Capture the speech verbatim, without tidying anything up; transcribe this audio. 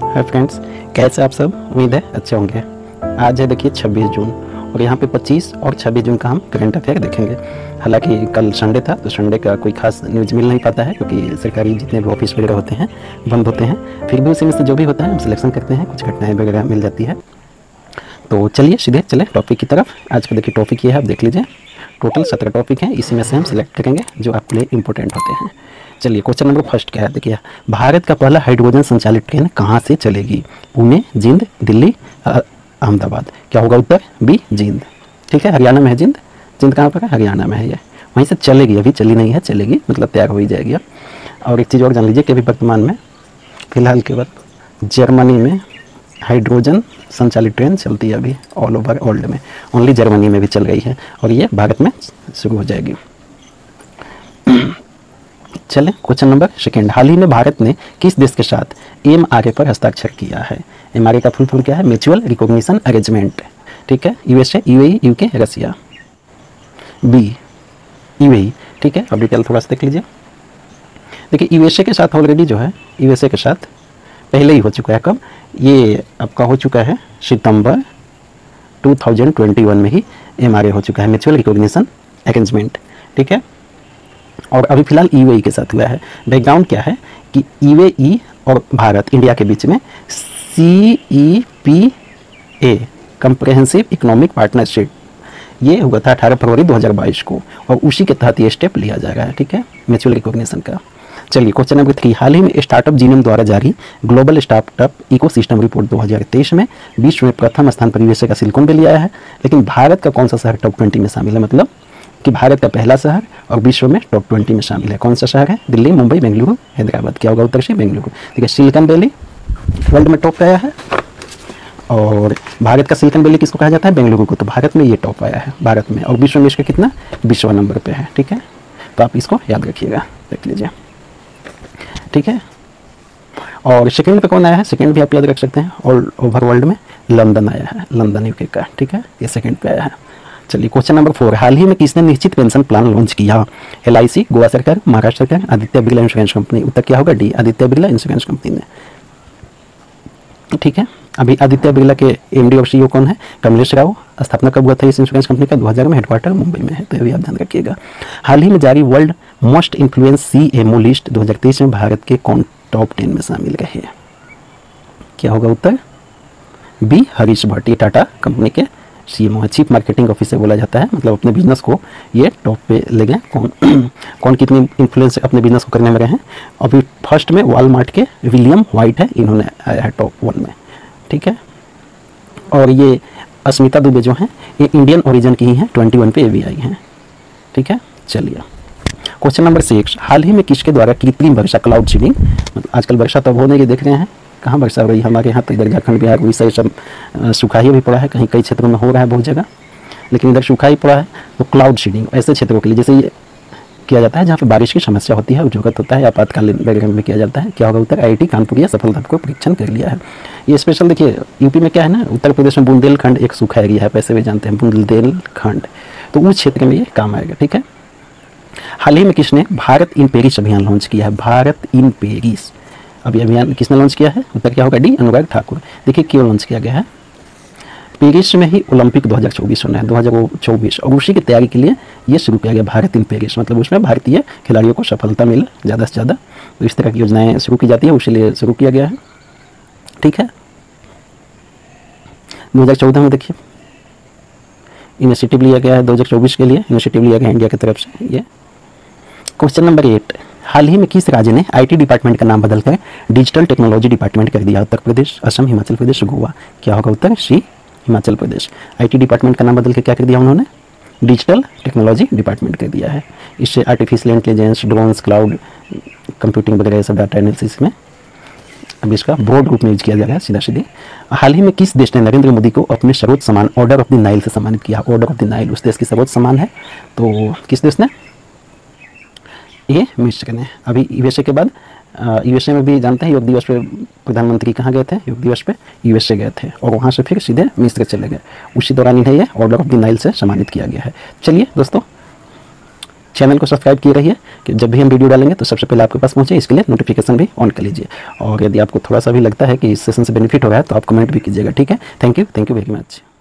Hi friends, कैसे आप सब? उम्मीद है अच्छे होंगे। आज है देखिए छब्बीस जून और यहाँ पे पच्चीस और छब्बीस जून का हम करंट अफेयर देखेंगे। हालांकि कल संडे था तो संडे का कोई खास न्यूज़ मिल नहीं पाता है क्योंकि सरकारी जितने भी ऑफिस वगैरह होते हैं बंद होते हैं। फिर भी उसी में से जो भी होता है हम सिलेक्शन करते हैं, कुछ घटनाएँ वगैरह मिल जाती है। तो चलिए सीधे चले टॉपिक की तरफ। आज का देखिए टॉपिक ये है, आप देख लीजिए। टोटल सत्रह टॉपिक हैं, इसी में से हम सिलेक्ट करेंगे जो आपके लिए इंपॉर्टेंट होते हैं। चलिए क्वेश्चन नंबर फर्स्ट क्या है, देखिए भारत का पहला हाइड्रोजन संचालित ट्रेन कहाँ से चलेगी? पुणे, जिंद, दिल्ली, अहमदाबाद। क्या होगा उत्तर? बी, जिंद। ठीक है, हरियाणा में है जिंद। जिंद कहाँ पर है? हरियाणा में है ये। वहीं से चलेगी, अभी चली नहीं है, चलेगी मतलब तैयार हो ही जाएगी अब। और एक चीज़ और जान लीजिए कि अभी वर्तमान में फिलहाल केवल जर्मनी में हाइड्रोजन संचालित ट्रेन चलती है अभी ऑल ओवर वर्ल्ड में, ओनली जर्मनी में भी चल रही है और ये भारत में शुरू हो जाएगी। चलें क्वेश्चन नंबर सेकेंड, हाल ही में भारत ने किस देश के साथ एम आर ए पर हस्ताक्षर किया है? एम आर ए का फुल फॉर्म क्या है? Mutual recognition arrangement. ठीक है, USA, UAE, UK, Russia. B, UAE. ठीक है, अब डिटेल थोड़ा सा देख लीजिए। देखिए यूएसए के साथ ऑलरेडी जो है, यूएसए के साथ पहले ही हो चुका है। कब? ये आपका हो चुका है सितंबर दो हज़ार इक्कीस में ही एम आर ए हो चुका है, म्यूचुअल रिकॉग्निशन अरेंजमेंट। ठीक है, और अभी फिलहाल यूएई के साथ हुआ है। बैकग्राउंड क्या है कि यूएई और भारत, इंडिया के बीच में C E P A comprehensive economic partnership ये हुआ था अठारह फरवरी दो हज़ार बाईस को और उसी के तहत ये स्टेप लिया जा रहा है। ठीक है, म्यूचुअल रिकॉग्निशन का। चलिए क्वेश्चन नंबर थ्री, हाल ही में स्टार्टअप जीनोम द्वारा जारी ग्लोबल स्टार्टअप इकोसिस्टम रिपोर्ट दो हज़ार तेईस में विश्व में प्रथम स्थान पर यूएसए का सिलिकॉन वैली आया है, लेकिन भारत का कौन सा शहर टॉप ट्वेंटी में शामिल है? मतलब कि भारत का पहला शहर और विश्व में टॉप ट्वेंटी में शामिल है। कौन सा शहर है? दिल्ली, मुंबई, बेंगलुरु, हैदराबाद। क्या होगा उत्तर से? बेंगलुरु। ठीक है, सिलिकॉन वैली वर्ल्ड में टॉप पे आया है और भारत का सिलिकॉन वैली किसको कहा जाता है? बेंगलुरु को। तो भारत में ये टॉप आया है भारत में, और विश्व में इसका कितना? विश्व नंबर पे है। ठीक है, तो आप इसको याद रखिएगा, देख लीजिए। ठीक है, और सेकंड पे कौन आया है? सेकंड भी आप याद रख सकते हैं, ऑल ओवर वर्ल्ड में लंदन आया है, लंदन यूके का। ठीक है, ये सेकंड पे आया है। चलिए क्वेश्चन नंबर फोर, हाल ही में किसने निश्चित पेंशन प्लान लॉन्च किया? एल आई सी, गोवा सरकार, महाराष्ट्र सरकार, आदित्य बिरला इंश्योरेंस कंपनी। उत्तर क्या होगा? D, Aditya Birla insurance company ने। ठीक है, अभी आदित्य बिरला के एमडी और सीईओ कौन है? कमलेश राव। स्थापना कब हुआ था इस इंश्योरेंस कंपनी का? दो हज़ार में, हेडक्वार्टर मुंबई में है, तो ये भी आप ध्यान रखिएगा। हाल ही में जारी world most influence CMO list दो हज़ार तेईस में भारत के कौन टॉप टेन में शामिल रहे? क्या होगा उत्तर? बी, हरीश भट्ट। ये टाटा कंपनी के सीएमओ है, चीफ मार्केटिंग ऑफिसर बोला जाता है, मतलब अपने बिजनेस को ये टॉप पे ले गए। कौन कौन कितनी इन्फ्लुएंस अपने बिजनेस को करने में रहे हैं? अभी फर्स्ट में वॉलमार्ट के विलियम वाइट है, इन्होंने आया है टॉप वन में। ठीक है, और ये अस्मिता दुबे जो हैं ये इंडियन ओरिजिन की ही हैं, ट्वेंटी वन पे ये भी आई हैं। ठीक है, चलिए क्वेश्चन नंबर सिक्स, हाल ही में किसके द्वारा कृत्रिम वर्षा क्लाउड सीडिंग, मतलब आजकल वर्षा तो होने के देख रहे हैं, कहाँ वर्षा हो रही है हमारे यहाँ तो, इधर झारखंड, बिहार, उड़ीसा ये सब सूखा ही भी पड़ा है, कहीं कई क्षेत्रों में हो रहा है बहुत जगह, लेकिन इधर सूखा ही पड़ा है। तो क्लाउड सीडिंग ऐसे क्षेत्रों के लिए जैसे ये किया जाता है जहाँ पे बारिश की समस्या होती है, जरूरत होता है, आपातकालीन बैकग्राउंड में किया जाता है। क्या होगा उत्तर? आई आई टी कानपुर या सफलता को परीक्षण कर लिया है। ये स्पेशल देखिए यूपी में क्या है ना, उत्तर प्रदेश में बुंदेलखंड एक सूखा एरिया है, पैसे भी जानते हैं बुंदेलखंड, तो उस क्षेत्र में ये काम आएगा। ठीक है, हाल ही में किसने भारत इन पेरिस अभियान लॉन्च किया है? भारत इन पेरिस अभी अभियान किसने लॉन्च किया है? उत्तर क्या होगा? डी, अनुराग ठाकुर। देखिए क्यों लॉन्च किया गया है? पेरिस में ही ओलंपिक दो हज़ार चौबीस होना है, दो हज़ार चौबीस, और उसी की तैयारी के लिए ये शुरू किया गया भारत इन पेरिस, मतलब उसमें भारतीय खिलाड़ियों को सफलता मिले ज़्यादा से ज़्यादा, तो इस तरह की योजनाएं शुरू की जाती है, उसी लिए शुरू किया गया है। ठीक है, दो हज़ार चौदह में देखिए इनिशिएटिव लिया गया है, दो हज़ार चौबीस के लिए इनिशिएटिव लिया गया इंडिया की तरफ से ये। क्वेश्चन नंबर एट, हाल ही में किस राज्य ने आईटी डिपार्टमेंट का नाम बदलकर डिजिटल टेक्नोलॉजी डिपार्टमेंट कर दिया? उत्तर प्रदेश, असम, हिमाचल प्रदेश, गोवा। क्या होगा उत्तर? C, Himachal Pradesh. IT department का नाम बदल के क्या कर दिया उन्होंने? डिजिटल टेक्नोलॉजी डिपार्टमेंट कर दिया है। इससे artificial intelligence, drones, cloud computing वगैरह सब डाटा एनालिसिस में अब इसका ब्रॉड रूप में यूज किया जा रहा है, सीधा सीधे। हाल ही में किस देश ने नरेंद्र मोदी को अपने सर्वोच्च सम्मान ऑर्डर ऑफ द नाइल से सम्मानित किया? ऑर्डर ऑफ द नाइल उस देश की सर्वोच्च सम्मान है, तो किस देश ने? ये मिस्र ने। अभी यूएसए के बाद यूएसए में भी जानते हैं योग दिवस पे प्रधानमंत्री कहाँ गए थे? योग दिवस पे यूएसए गए थे और वहाँ से फिर सीधे मिस्र चले गए। उसी दौरान इन्हें ये ऑर्डर ऑफ द नाइल से सम्मानित किया गया है। चलिए दोस्तों चैनल को सब्सक्राइब किए रहिए कि जब भी हम वीडियो डालेंगे तो सबसे पहले आपके पास पहुंचे, इसके लिए नोटिफिकेशन भी ऑन कर लीजिए। और यदि आपको थोड़ा सा भी लगता है कि इस सेशन से बेनिफिट हो रहा है तो आप कमेंट भी कीजिएगा, ठीक है। Thank you thank you very much.